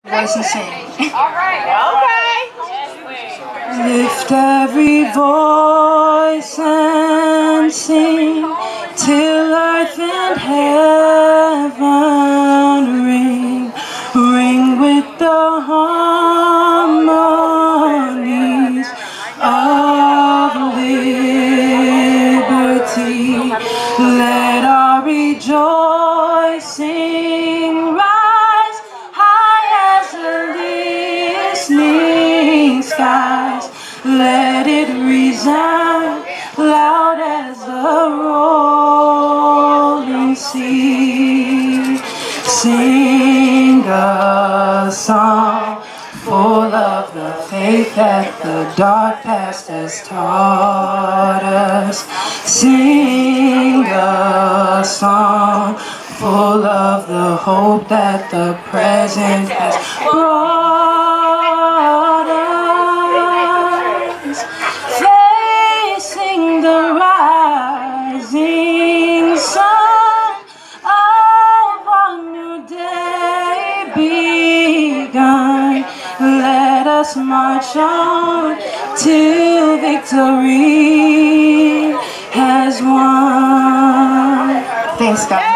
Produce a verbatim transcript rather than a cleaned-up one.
Voice and sing. All right. Okay. Lift every voice and sing till earth and heaven ring, ring with the harmonies of liberty. Let our rejoicing rise high as the listening skies. Let it resound loud as the rolling sea. Sing a song full of the faith that the dark past has taught us. Sing a song full of the hope that the present has brought us. Facing the rising sun of a new day begun. Let us march on till victory has won. Thanks, God.